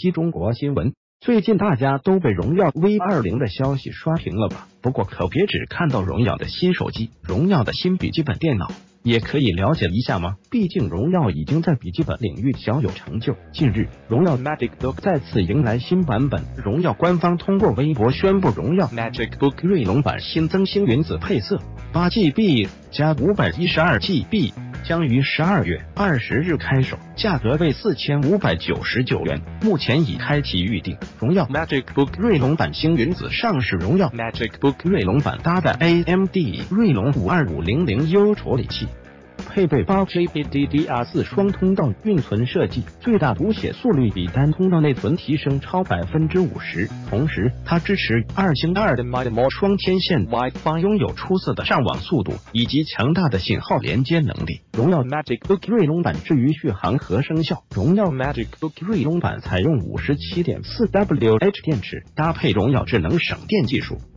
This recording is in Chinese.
击中国新闻。最近大家都被荣耀 V20 的消息刷屏了吧？不过可别只看到荣耀的新手机，荣耀的新笔记本电脑也可以了解一下吗？毕竟荣耀已经在笔记本领域小有成就。近日，荣耀 MagicBook 再次迎来新版本，荣耀官方通过微博宣布，荣耀 MagicBook 锐龙版新增星云子配色，8GB 加512GB。将于12月20日开售，价格为4599元，目前已开启预定。荣耀 MagicBook 锐龙版星云子上市，荣耀 MagicBook 锐龙版搭载 AMD 锐龙52500U 处理器，配备8GB DDR4 双通道运存设计，最大读写速率比单通道内存提升超50%。同时，它支持2星2的 MIMO 双天线 WiFi， 拥有出色的上网速度以及强大的信号连接能力。荣耀 MagicBook 锐龙版至于续航和声效，荣耀 MagicBook 锐龙版采用57.4WH 电池，搭配荣耀智能省电技术，